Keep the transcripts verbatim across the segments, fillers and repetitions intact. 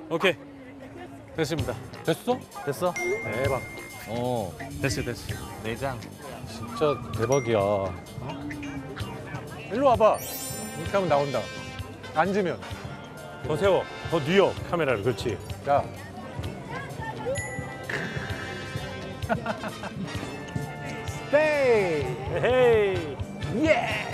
오케이. 됐습니다. 됐어? 됐어? 대박. 어, 됐어, 됐어. 내장. 진짜 대박이야. 어? 일로 와봐. 이렇게 하면 나온다. 앉으면. 더 세워. 더 뉘어, 카메라를. 그렇지. 자. 스테이! 헤이. 예!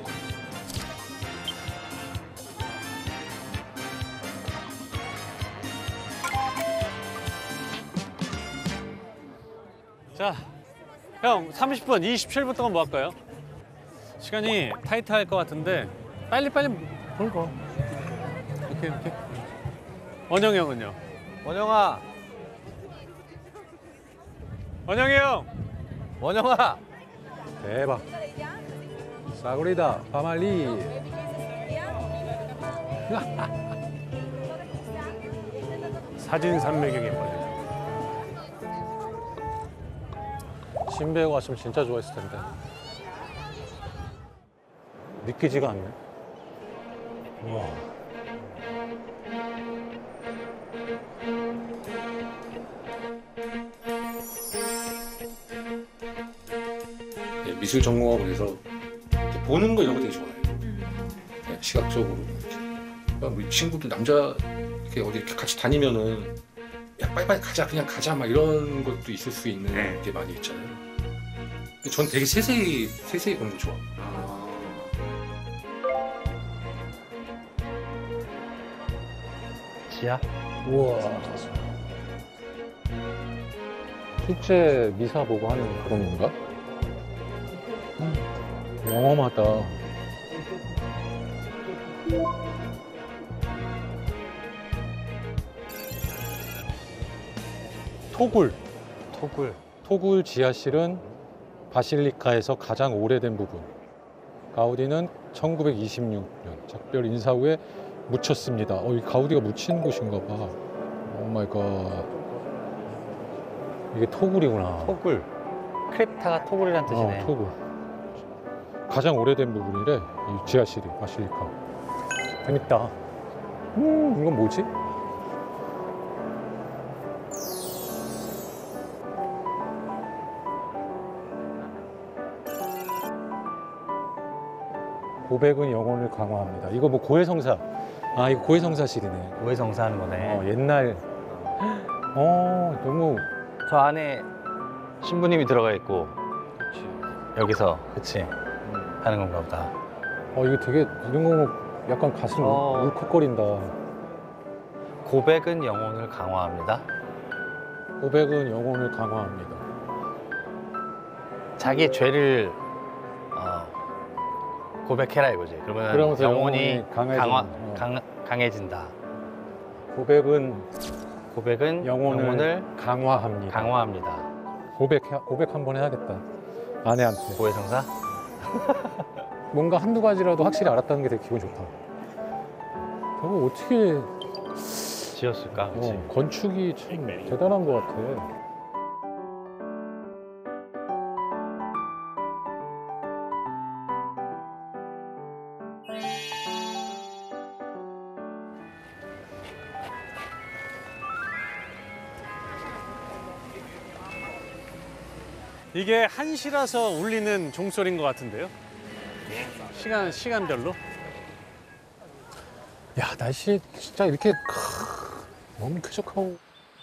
자, 형 삼십 분, 이십칠 분 동안 뭐 할까요? 시간이 타이트할 것 같은데 빨리빨리 볼거. 이렇게 이렇게. 원영이 형은요? 원영아, 원영이 형! 원영아. 대박. 싸구리다, 파말리. 사진 산매경에 빠져. 신배우가 왔으면 진짜 좋아했을 텐데. 믿기지가 않네. 우와. 네, 미술 전공학원에서 이렇게 보는 거 이런 거 되게 좋아해요. 네, 시각적으로 이렇게. 그러니까 우리 친구들 남자 이렇게 어디 이렇게 같이 다니면은 야 빨리빨리 가자 그냥 가자 막 이런 것도 있을 수 있는 네. 게 많이 있잖아요. 근데 전 되게 세세히 세세히 보는 거 좋아. 지야? 우와. 실제 미사 보고 하는 그런 건가? 음, 영험하다. 토굴. 토굴. 토굴 지하실은 바실리카에서 가장 오래된 부분. 가우디는 천구백이십육 년 작별 인사 후에 묻혔습니다. 어, 이 가우디가 묻힌 곳인가 봐. 오 마이 갓. 이게 토굴이구나. 토굴. 크립타가 토굴이란 뜻이네. 어, 토굴. 가장 오래된 부분이래. 이 지하실이 바실리카. 재밌다. 음, 이건 뭐지? 고백은 영혼을 강화합니다. 이거 뭐 고해성사. 아, 이거 고해성사실이네. 고해성사 하는 거네. 어, 옛날. 어, 너무. 저 안에 신부님이 들어가 있고 여기서 그치 하는 건가 보다. 어, 이거 되게 이런 거 보면 약간 가슴 어. 울컥거린다. 고백은 영혼을 강화합니다. 고백은 영혼을 강화합니다. 자기 죄를 어, 고백해라 이거지. 그러면 그러면서 영혼이 영혼이 강해진- 강화, 어. 강, 강해진다. 고백은 고백은 영혼을, 영혼을 강화합니다. 강화합니다. 고백 고백 한번 해야겠다. 아내한테. 고해성사? 뭔가 한두 가지라도 확실히 알았다는 게 되게 기분 좋다. 저거 어떻게 지었을까? 그치? 어, 건축이 참 대단한 것 같아. 이게 한시라서 울리는 종소리인 것 같은데요? 시간, 시간별로? 야, 날씨 진짜 이렇게 크, 너무 쾌적하고.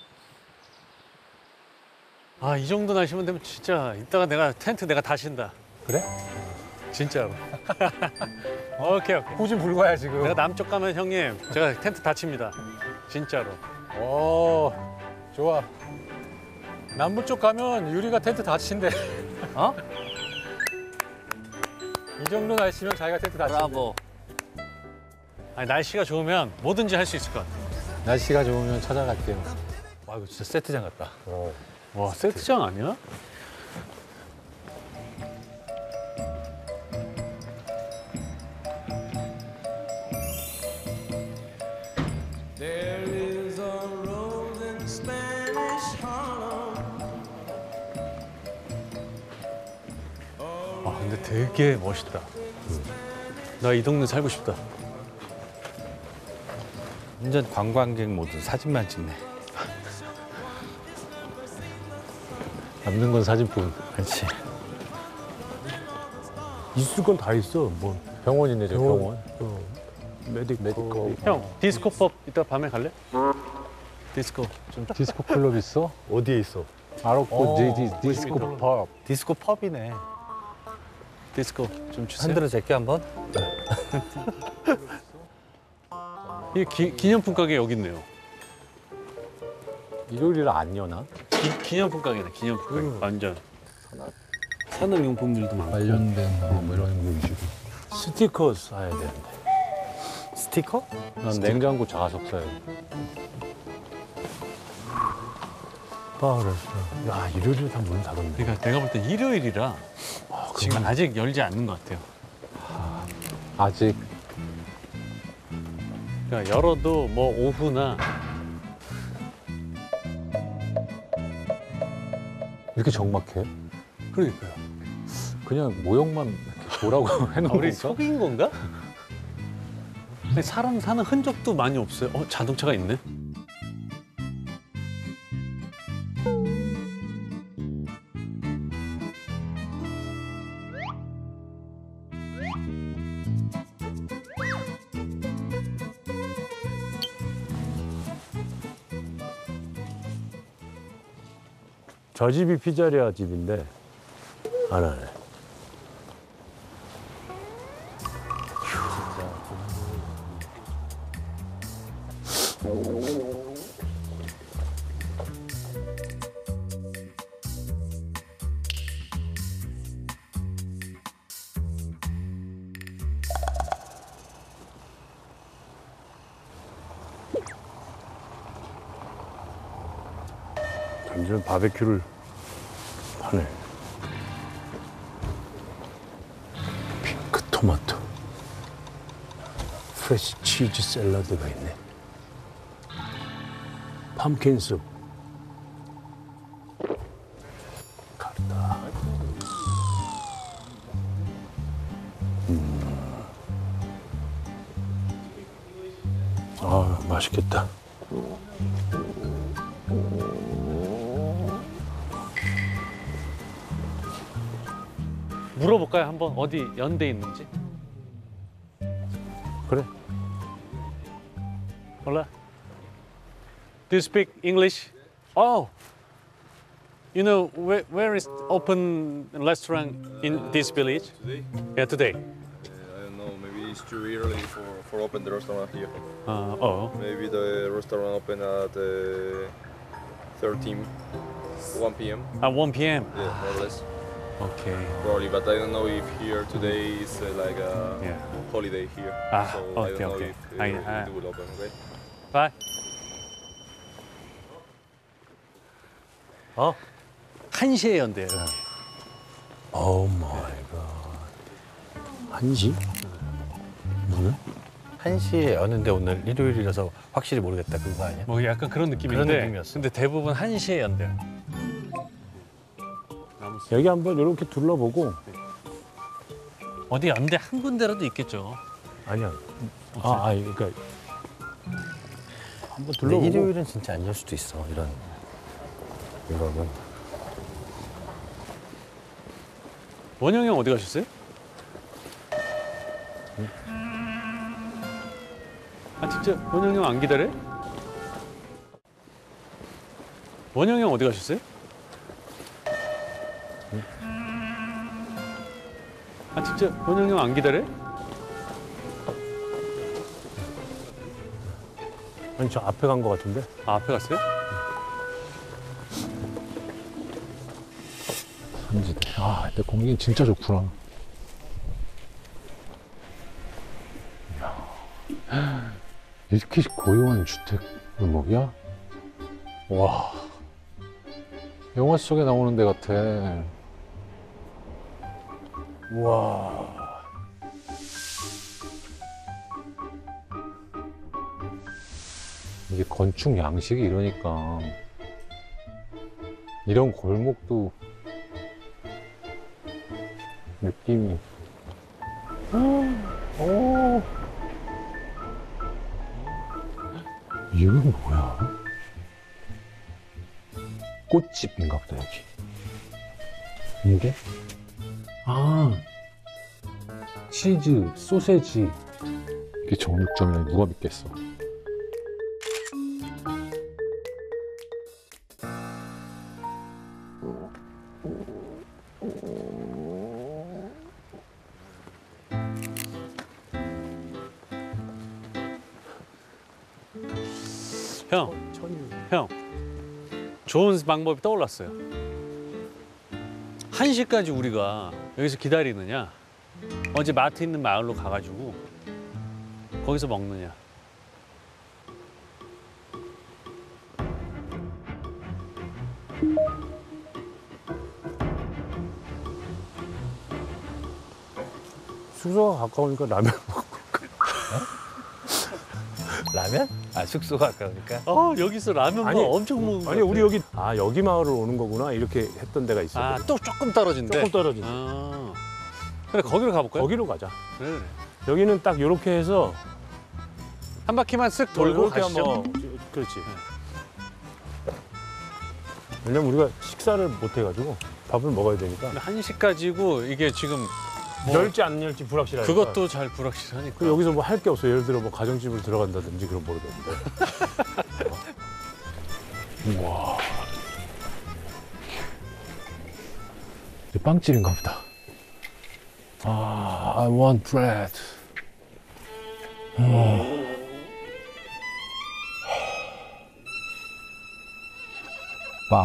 아, 이 정도 날씨면 되면 진짜 이따가 내가 텐트 내가 다신다. 그래? 진짜로. 오케이, 오케이. 후진 불가야 지금. 내가 남쪽 가면 형님, 제가 텐트 다칩니다. 진짜로. 오, 좋아. 남부 쪽 가면 유리가 텐트 다 친대. 어? 이 정도 날씨면 자기가 텐트 다 친대. 브라보. 아니, 날씨가 좋으면 뭐든지 할 수 있을 것 같아. 날씨가 좋으면 찾아갈게요. 와, 이거 진짜 세트장 같다. 어. 와, 세트장 아니야? 아, 근데 되게 멋있다. 나 이 동네 살고 싶다. 완전 관광객 모드 사진만 찍네. 남는 건 사진뿐. 그렇지. 있을 건 다 있어. 뭐 병원이네, 저 병원. 어, 메디컬. 메디컬. 형 디스코법 이따 밤에 갈래? 디스코 좀 디스코 클럽 있어? 어디에 있어? 아로코 어, 디디 디스코 보이시면 팝. 디스코 펍이네. 디스코 좀 주세요. 흔들어 제게 한번. 이 기, 기념품 가게 여기 있네요. 일요일이라 안 여나? 기, 기념품 가게네 기념품 가게 완전. 산업용품들도 많고. 관련된 뭐 이런 거 위주로. 스티커 사야 되는데. 스티커? 난 냉장고 자석 사야 돼. 봐 그랬어. 야 일요일에 다 문 닫았네. 그러니까 내가 볼 때 일요일이라 지금 아직 열지 않는 것 같아요. 아직 그러니까 열어도 뭐 오후나 이렇게 적막해? 그러니까요. 그냥 모형만 이렇게 보라고 해놓은 아, 우리 건가? 속인 건가? 근데 사람 사는 흔적도 많이 없어요. 어 자동차가 있네. 저 집이 피자리아 집인데 안 하네. 완전 바베큐를 하네. 핑크 토마토, 프레시 치즈 샐러드가 있네. 팜킨 숲, 카르다. 음. 아 맛있겠다. 물어볼까요 한번 어디 연대 있는지? 그래. Hola. Do you speak English? Oh. You know where where is open restaurant in this village? Today? Yeah, today. Uh, I don't know, maybe it's too early for, for open the restaurant here. Uh, oh. Maybe the restaurant open at uh, thirteen, one p m. At one p m. Yeah, more or less. Okay. Probably, but I don't know if here today is uh, like a Yeah. holiday here. Ah, so okay, I don't know okay. if uh, I- I- it will open, okay? Bye. 어? 한 시에 연대요. 오 마이 갓. 한시? 문을? 한 시에 여는데 오늘 일요일이라서 확실히 모르겠다 그거 아니야? 뭐 약간 그런 느낌인데. 그런 느낌이었어. 근데 대부분 한 시에 연대요. 여기 한번 이렇게 둘러보고. 어디 연대 한 군데라도 있겠죠. 아니야. 아, 아니 그러니까 한번 근데 둘러보고. 일요일은 진짜 안 열 수도 있어 이런 이거는. 원영이 형 어디 가셨어요? 아 진짜 원영이 형 안 기다려? 원영이 형 어디 가셨어요? 아 진짜 원영이 형 안 기다려? 아니 저 앞에 간 거 같은데. 아 앞에 갔어요? 삼지대. 아, 근데 공기 진짜 좋구나. 이야, 이렇게 고요한 주택 골목이야? 와, 영화 속에 나오는 데 같아. 와. 이게 건축 양식이 이러니까 이런 골목도 느낌이 오. 이건 뭐야? 꽃집인가 보다 여기. 이게? 아 치즈, 소세지. 이게 정육점이라니 누가 믿겠어? 형, 형, 좋은 방법이 떠올랐어요. 한 시까지 우리가 여기서 기다리느냐, 어제 마트 있는 마을로 가가지고 거기서 먹느냐. 숙소가 가까우니까 라면 먹고. 라면? 아 숙소가 가까우니까. 어, 여기서 라면 아니, 뭐 엄청 먹는 거 아니 우리 여기 아 여기 마을을 오는 거구나 이렇게 했던 데가 있어. 아, 또 조금 떨어진대. 조금 떨어진. 아, 그래, 거기로 가볼까요? 거기로 가자. 그래, 그래. 여기는 딱 이렇게 해서 한 바퀴만 쓱 돌고 이렇게 가시죠. 한번- 그렇지. 왜냐면 우리가 식사를 못 해가지고 밥을 먹어야 되니까. 근데 한 시까지고 이게 지금 뭐 열지 안 열지 불확실하니까. 그것도 잘 불확실하니까. 그 여기서 뭐 할 게 없어. 예를 들어 뭐 가정집을 들어간다든지 그런 모르겠는데. 우와. 이제 빵집인가 보다. 아, I want bread. 음. 빵.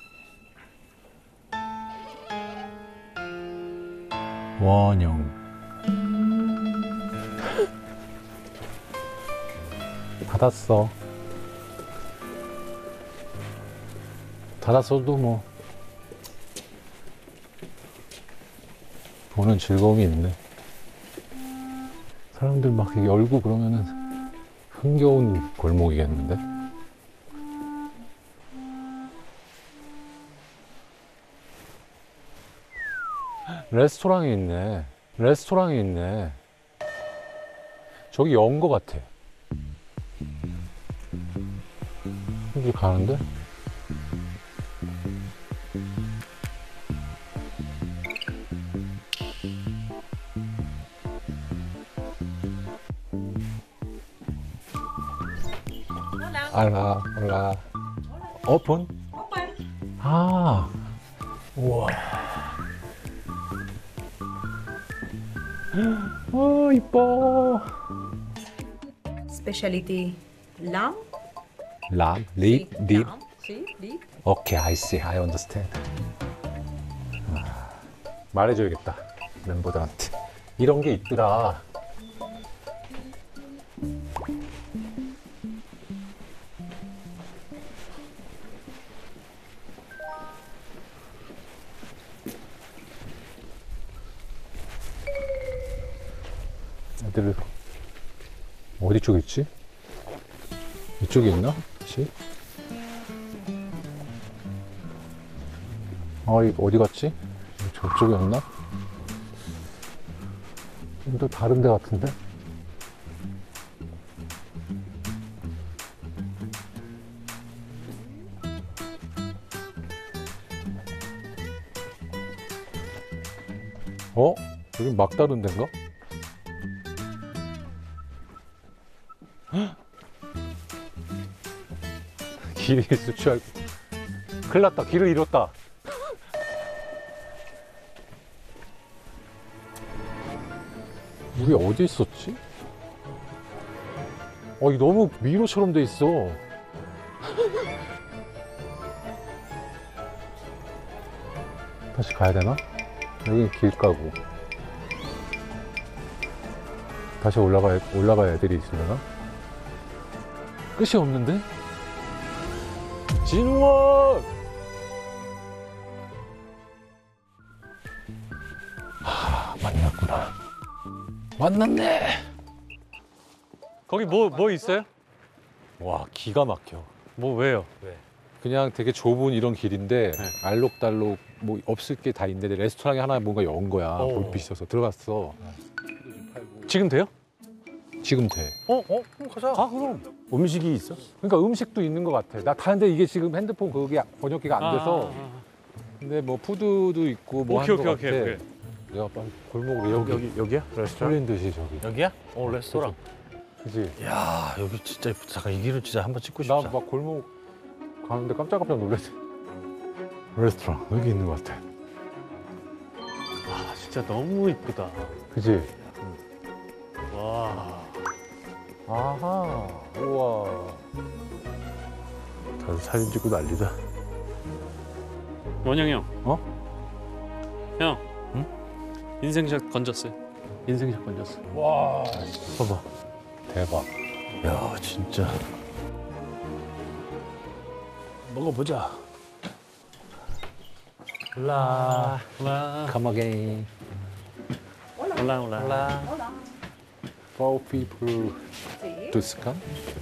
원형. 닫았어. 닫았어도 뭐 보는 즐거움이 있네. 사람들 막 이렇게 열고 그러면은 흥겨운 골목이겠는데? 레스토랑이 있네. 레스토랑이 있네. 저기 연 거 같아. 여기 가는데? 알라, 알라. 오픈? 아, 우와. 어, 이뻐. Specialty lamb. 람, 립, Sí, 립. lamb. Sí, 립. 오케이, I see, I understand. 아, 말해줘야겠다, 멤버들한테. 이런 게 있더라. 애들 어디 쪽에 있지? 이쪽에 있나? 혹시? 아, 이거 어디 갔지? 저쪽이었나? 또 다른 데 같은데? 어? 여기 막다른 데인가? 헉! 길이 있을 줄 알고. 큰일 났다. 길을 잃었다. 우리 어디 있었지? 어, 이 너무 미로처럼 돼 있어. 다시 가야 되나? 여기 길가고. 다시 올라가야, 올라가야 애들이 있으려나? 끝이 없는데? 진우원! 하, 만났구나. 만났네! 거기 뭐, 뭐 있어요? 와, 기가 막혀. 뭐 왜요? 그냥 되게 좁은 이런 길인데 네. 알록달록 뭐 없을 게 다 있는데 레스토랑이 하나 뭔가 연 거야. 오. 볼빛 있어서 들어갔어. 지금 돼요? 지금 돼. 어? 어? 그럼 가자. 아 그럼. 음식이 있어? 그러니까 음식도 있는 것 같아. 나 가는데 이게 지금 핸드폰 그게 번역기가 안 돼서. 아, 아, 아. 근데 뭐 푸드도 있고 뭐 오케이 하는 것 오케이 같아. 오케이 오케이. 내가 빨리 골목으로 여기 여기 여기야? 레스토랑? 홀린 듯이 저기. 여기야? 어 레스토랑. 그지? 야 여기 진짜 예쁘다. 잠깐 이 길을 진짜 한번 찍고 싶다. 나 막 골목 가는데 깜짝깜짝 놀랐어. 레스토랑 여기 있는 것 같아. 아 진짜 너무 이쁘다. 그지? 와. 아하. 우와. 다들 사진 찍고 난리다. 원영이 형. 어? 형. 응? 인생샷 건졌어요. 인생샷 건졌어. 와. 봐봐. 대박. 야 진짜. 먹어보자. 올라. 올라. Come again. 올라 올라. 올라. For people Sí. to come.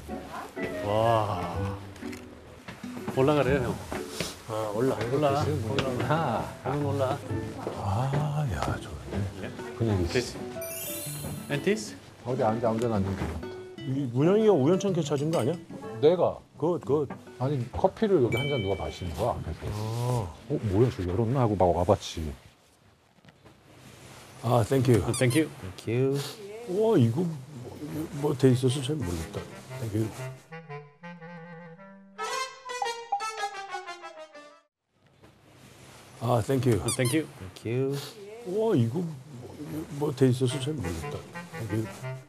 와. 올라가래요 형. 아 올라. 올라. 아, 오늘 올라. 아야 저. 그냥 있어. This. And this? 어디 앉아 아무 데나 앉으면 되겠다. 문영이가 우연찮게 찾은 거 아니야? 내가 굿 굿. 아니 커피를 여기 한 잔 누가 마시는 거야 앞에서. 어 뭐야 저 열었나 하고 막 와봤지. 아 땡큐. Thank you. 큐. 와 이거 뭐 돼 있어서 잘 모르겠다. 땡큐. 아 땡큐. Thank you. 큐. 와 이거 뭐 돼 있어서 잘 모르겠다. 땡큐.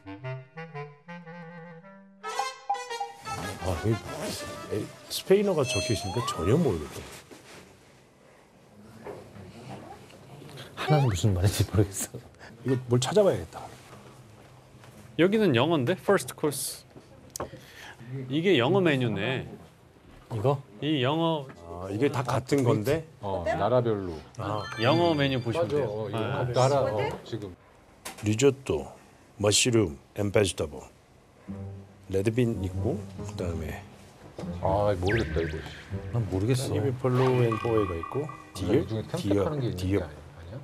아 이 에이, 스페인어가 적혀 있으니까 전혀 모르겠다. 하나는 무슨 말인지 모르겠어. 이거 뭘 찾아봐야겠다. 여기는 영어인데 first course. 이게 영어 메뉴네. 이거? 이 영어 아 이게 다 같은 건데. 어 나라별로. 아 영어 메뉴 보시면 맞아. 돼요. 어, 이거 아, 나라 어, 지금. 리조또, 머쉬룸, 앤 베지터블. 레드빈 있고 그다음에 아 모르겠다 이거. 난 모르겠어. 사니미 폴로 앤 보에가 있고 디어, 이 중에 디어, 템팩하는 게 있는 게 디어. 아니- 아니야?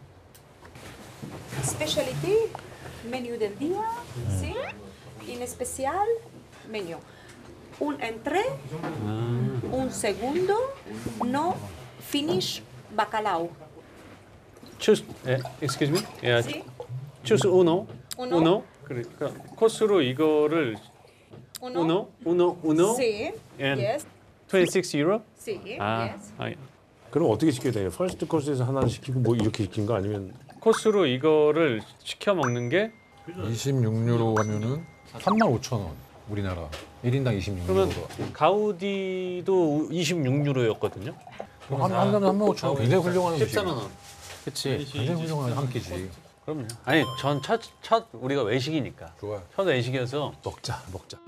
Specialty, menú del día, ¿sí? En especial, menú. Un entrée, un segundo, no finish bacalao. choose. 예, excuse me. 예, ¿Sí? choose uno. Uno. uno. 그러니까 코스로 이거를 Uno. uno, uno, uno. Sí. And Yes. twenty-six euro. Sí. 아, Yes. 아, 그럼 어떻게 시켜야 돼요? 퍼스트 코스에서 하나를 시키고 뭐 이렇게 시킨 거 아니면 코스로 이거를 시켜 먹는 게 이십육 유로 하면은 삼만 오천 원. 우리나라 일 인당 이십육 그러면 유로. 가우디도 이십육 유로였거든요. 한 한 잔에 삼만 오천 원. 굉장히 훌륭한 음식. 십삼만 원. 그치. 굉장히 훌륭한 한 끼지. 그럼요. 아니, 전 첫 첫 우리가 외식이니까. 좋아요. 첫 외식이어서 먹자 먹자.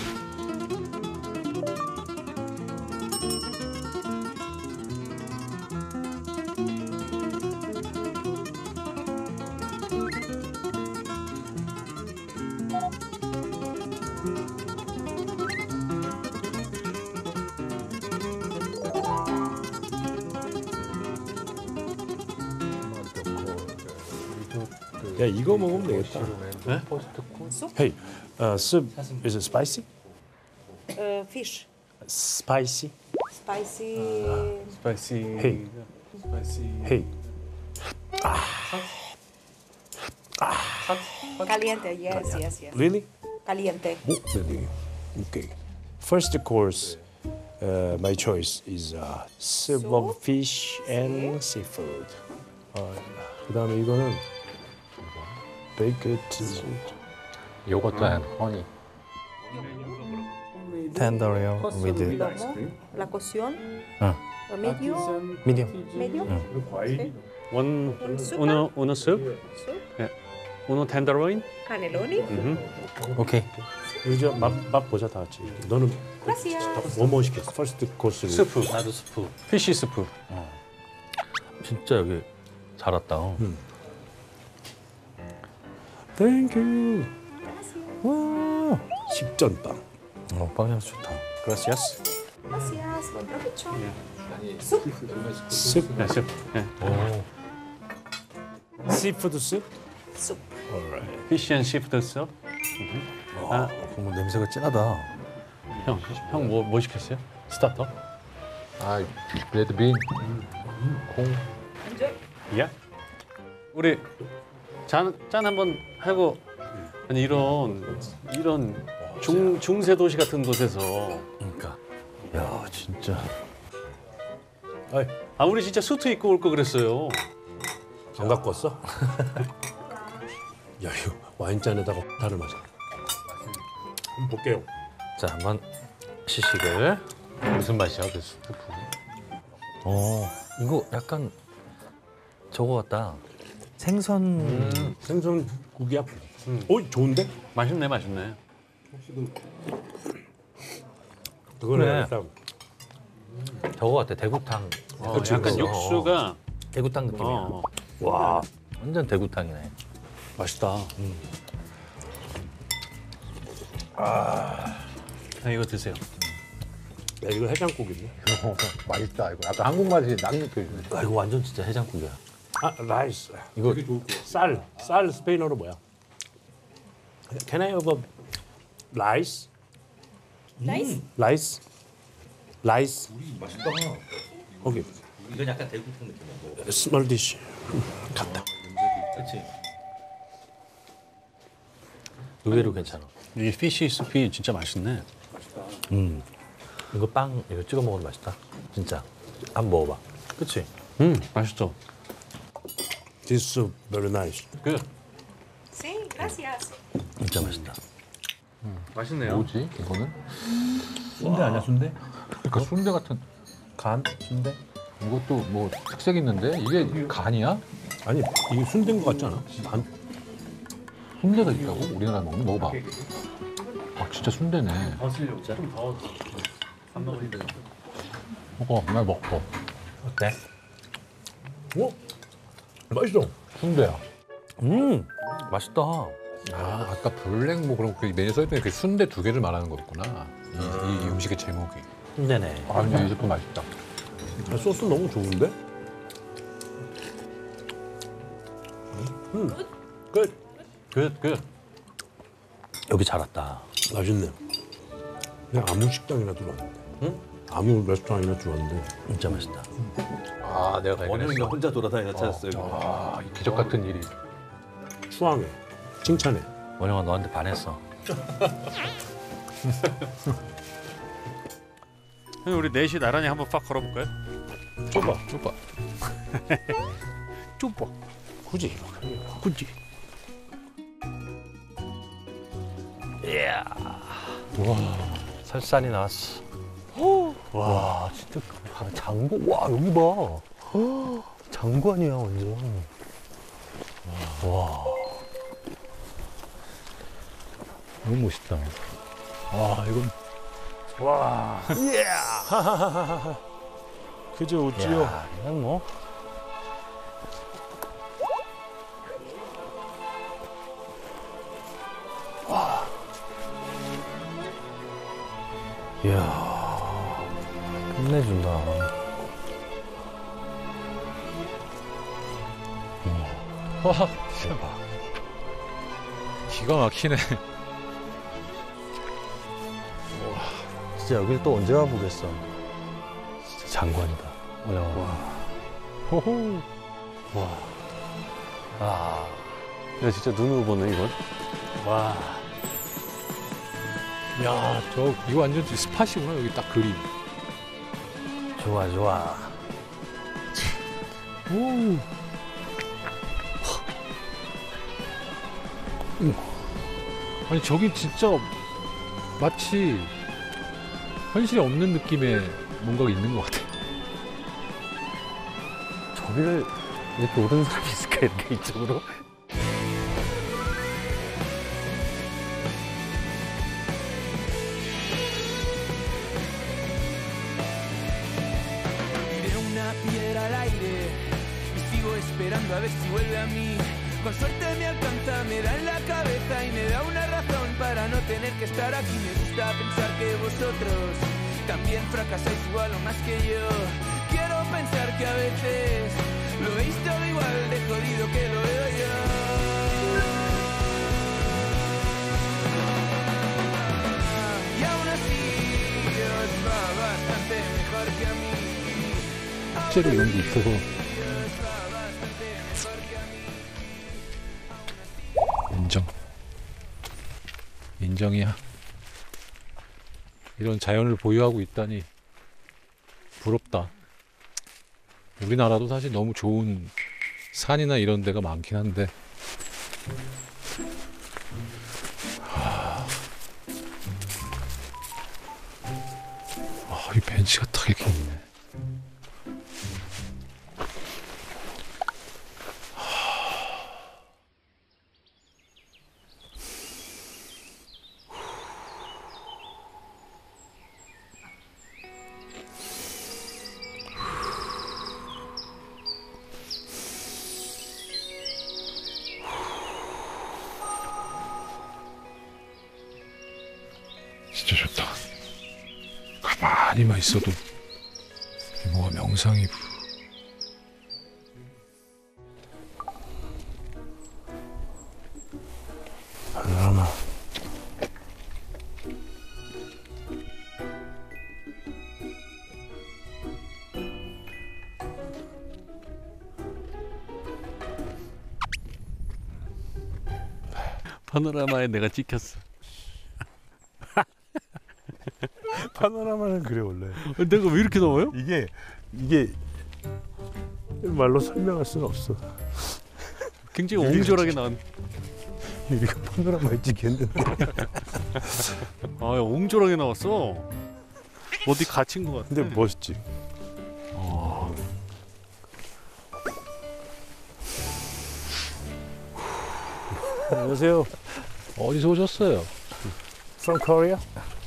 야 이거 먹으면 되겠다. 네? Hey, uh, soup is it spicy? Uh, fish. Spicy. Spicy. 스파이시. Hey, hey. Caliente. Yes, yes, yes. Really? Caliente. Oh, really? Okay. First course, uh, my choice is uh, soup of Soup? fish and seafood. 어, 그다음에 이거는 baked 요거트 앤 허니. 텐더리요 with Lomo. La cocción. 어. Uh, medio. 미디엄. Medio. Okay. 원 Un soup. uno uno soup. Soup. 예. uno tenderloin. Cannelloni. 음. 오케이. 이제 맛, 맛 보자 다 같이. 너는 Gracias. 뭐뭐 시켰어? 퍼스트 코스를. 스프. 나도 스프. 피쉬 스프. 진짜 여기 잘 왔다. 어. 땡큐. 와. 십전빵. 어, 빵 향 좋다. Gracias. Gracias. Buen provecho. 습. 네, 스프. 예. 시푸드 습. Soup. Alright. 피쉬 앤 시프트 스. 아, 정말 냄새가 진하다. 형, 형 뭐 뭐 시켰어요? 스타터? 아, 레드빈, 콩. 예? 우리 짠, 짠 한번 하고 아니 이런 이런 중 중세 도시 같은 곳에서 그러니까. 야 진짜. 아 우리 진짜 수트 입고 올 거 그랬어요. 안 갖고 왔어? 야 이거 와인잔에다가 타를 마셔. 한번 볼게요. 자 한번 시식을. 무슨 맛이야, 그 스프? 어 이거 약간 저거 같다. 생선. 음, 생선국이야. 음. 어 좋은데? 맛있네, 맛있네. 그거는 그래. 약간 저거 같아. 대구탕. 어, 그치, 약간 그치. 육수가 대구탕 느낌이야. 어, 어. 와 완전 대구탕이네. 맛있다. 아, 이거 드세요. 야 이거 해장국이네. 어, 맛있다, 이거. 약간 한국 맛이 딱 느껴지네. 아 이거 완전 진짜 해장국이야. 아 라이스. 이거 쌀. 쌀 스페인어로 뭐야? Can I have a rice? Nice. 라이스? 라이스? 맛있다. 오케이. 이건 약간 대구탕 느낌이야. 스몰 디쉬. 갔다. 그렇지. 의외로 괜찮아. 이 피쉬 스피 진짜 맛있네. 음. 이거 빵 이거 찍어 먹으면 맛있다. 진짜. 한번 먹어봐. 그치? 음, 맛있어. This soup very nice. 그 Sí, gracias. 진짜 맛있다. 맛있네요. 뭐지, 이거는? 순대 아니야 순대? 그러니까 순대 같은. 간? 순대? 이것도 뭐 특색 있는데 이게 간이야? 아니 이게 순대인 것 같지 않아? 안, 순대가 있다고? 우리나라 먹는 거 먹어봐. 아 진짜 순대네. 먹어, 나 먹어. 어때? 어? 맛있어. 순대야. 음 맛있다. 아 아까 블랙 뭐 그런 그 메뉴 써있던 그 순대 두 개를 말하는 거였구나. 이, 이 음식의 제목이. 순대네. 아 근데 이 제품 맛있다. 아, 소스 너무 좋은데? 음, 끝. 굿, 굿. 여기 잘 왔다. 맛있네. 그냥 아무 식당이나 들어왔는데. 응? 아무 레스토랑이나 들어왔는데. 진짜 맛있다. 아 내가 발견했어. 혼자 돌아다니다 찾았어요. 아 이 기적 같은 일이. 추앙해. 칭찬해. 원영아 너한테 반했어. 형, 우리 넷이 나란히 한번 팍 걸어볼까요? 좁아 좁아. 쭈뽀. 굳이. 굳이. 이야. 와 설산이 나왔어. 와 진짜 장고. 와 여기 봐. 장관이야 완전. 와. 너무 멋있다. 와 이건. 와. 그저 어찌요. 야, 이건 뭐. 와. 이야. 끝내준다. 와 대박. 기가 막히네. 진짜 여길 또 언제 와보겠어. 진짜 장관이다. 와. 호호. 와. 아. 야, 진짜 눈으로 보네 이건. 와. 야, 저 이거 완전 스팟이구나. 여기 딱 그림. 좋아, 좋아. 오. 아니 저기 진짜 마치 현실에 없는 느낌의 뭔가가 있는 것 같아. 저기를 이렇게 오른 사람이 있을까, 이렇게 이쪽으로? Era una piedra al aire y sigo esperando a ver si vuelve a mí. Con suerte me alcanza, me da en la cabeza y me da una razón para no tener que estar aquí. Me gusta pensar que vosotros también fracasáis igual o más que yo. Quiero pensar que a veces lo veis todo igual de jodido que lo veo yo. 실제로 이런 게 있어서 인정. 인정이야. 이런 자연을 보유하고 있다니 부럽다. 우리나라도 사실 너무 좋은 산이나 이런 데가 많긴 한데 하... 아, 이 벤치가 딱 이렇게 있네. 진짜 좋다. 가만히만 있어도 뭐가 명상이 파노라마. 파노라마에 내가 찍혔어. 파노라마는 그래 원래. 내가 왜 이렇게 나와요? 이게 이게 말로 설명할 수는 없어. 굉장히 옹졸하게 나온. 우리가 파노라마에 찍혔는데. 아, 옹졸하게 나왔어. 어디 갇힌 것 같아. 근데 멋있지. 어. 안녕하세요. 어디서 오셨어요? From Korea?